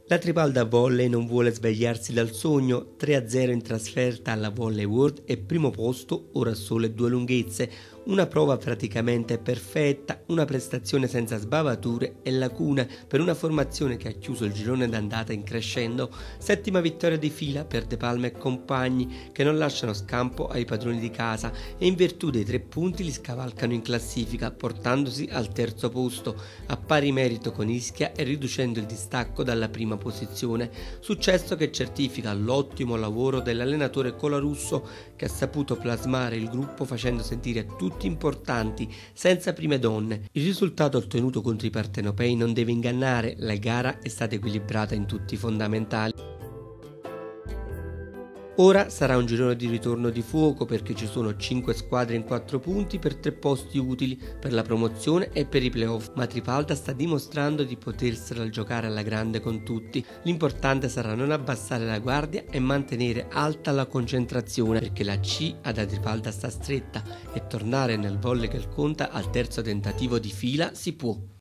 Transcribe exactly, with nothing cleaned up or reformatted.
La Tripalda Volley non vuole svegliarsi dal sogno, tre a zero in trasferta alla Volley World e primo posto ora sole due lunghezze, una prova praticamente perfetta, una prestazione senza sbavature e lacune per una formazione che ha chiuso il girone d'andata in crescendo, settima vittoria di fila per De Palma e compagni che non lasciano scampo ai padroni di casa e in virtù dei tre punti li scavalcano in classifica portandosi al terzo posto, a pari merito con Ischia e riducendo il distacco dalla prima posizione, successo che certifica l'ottimo lavoro dell'allenatore Colarusso che ha saputo plasmare il gruppo facendo sentire tutti importanti, senza prime donne. Il risultato ottenuto contro i partenopei non deve ingannare, la gara è stata equilibrata in tutti i fondamentali. Ora sarà un girone di ritorno di fuoco perché ci sono cinque squadre in quattro punti per tre posti utili per la promozione e per i playoff, ma Tripalda sta dimostrando di potersela giocare alla grande con tutti. L'importante sarà non abbassare la guardia e mantenere alta la concentrazione perché la C ad Tripalda sta stretta e tornare nel volley che conta al terzo tentativo di fila si può.